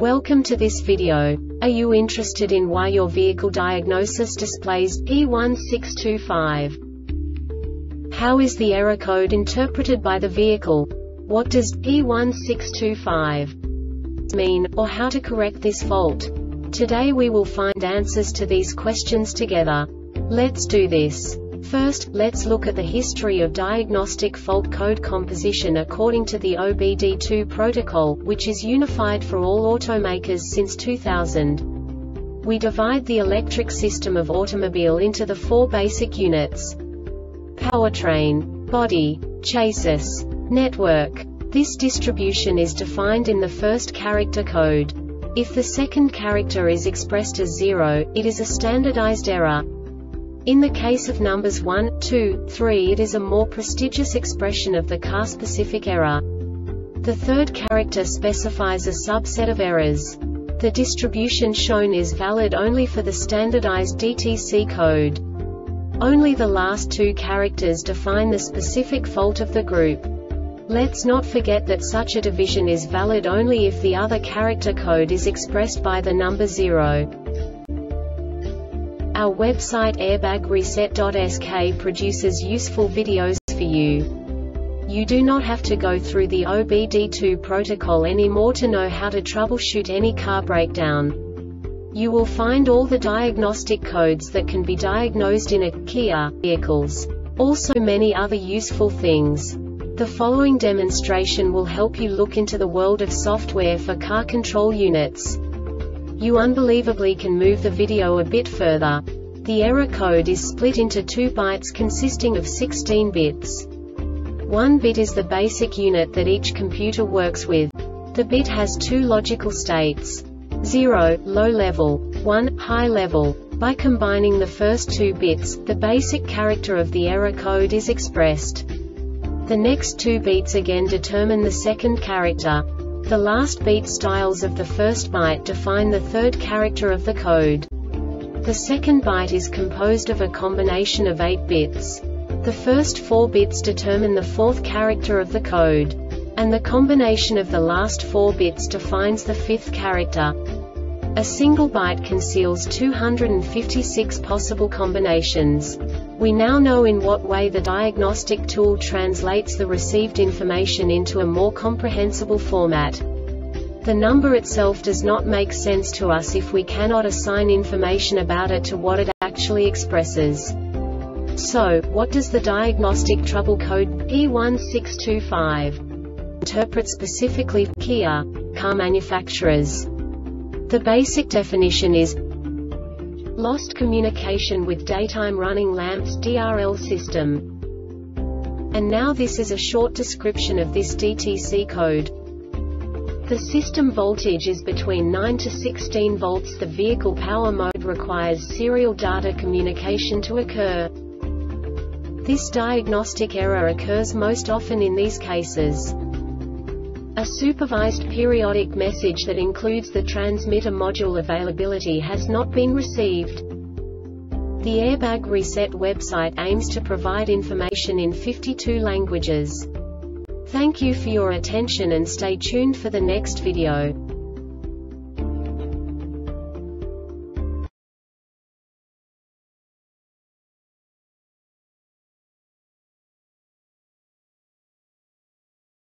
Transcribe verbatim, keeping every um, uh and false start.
Welcome to this video. Are you interested in why your vehicle diagnosis displays P one six two five? How is the error code interpreted by the vehicle? What does P one six two five mean, or how to correct this fault? Today we will find answers to these questions together. Let's do this. First, let's look at the history of diagnostic fault code composition according to the O B D two protocol, which is unified for all automakers since two thousand. We divide the electric system of automobile into the four basic units: powertrain, body, chassis, network. This distribution is defined in the first character code. If the second character is expressed as zero, it is a standardized error. In the case of numbers one, two, three, it is a more prestigious expression of the car-specific error. The third character specifies a subset of errors. The distribution shown is valid only for the standardized D T C code. Only the last two characters define the specific fault of the group. Let's not forget that such a division is valid only if the other character code is expressed by the number zero. Our website airbag reset dot S K produces useful videos for you. You do not have to go through the O B D two protocol anymore to know how to troubleshoot any car breakdown. You will find all the diagnostic codes that can be diagnosed in a Kia vehicles. Also many other useful things. The following demonstration will help you look into the world of software for car control units. You unbelievably can move the video a bit further. The error code is split into two bytes consisting of sixteen bits. One bit is the basic unit that each computer works with. The bit has two logical states: zero, low level, one, high level. By combining the first two bits, the basic character of the error code is expressed. The next two beats again determine the second character. The last beat styles of the first byte define the third character of the code. The second byte is composed of a combination of eight bits. The first four bits determine the fourth character of the code. And the combination of the last four bits defines the fifth character. A single byte conceals two hundred fifty-six possible combinations. We now know in what way the diagnostic tool translates the received information into a more comprehensible format. The number itself does not make sense to us if we cannot assign information about it to what it actually expresses. So, what does the diagnostic trouble code P one six two five interpret specifically for Kia car manufacturers? The basic definition is lost communication with daytime running lamps D R L system. And now this is a short description of this D T C code. The system voltage is between nine to sixteen volts. The vehicle power mode requires serial data communication to occur. This diagnostic error occurs most often in these cases: a supervised periodic message that includes the transmitter module availability has not been received. The Airbag Reset website aims to provide information in fifty-two languages. Thank you for your attention and stay tuned for the next video.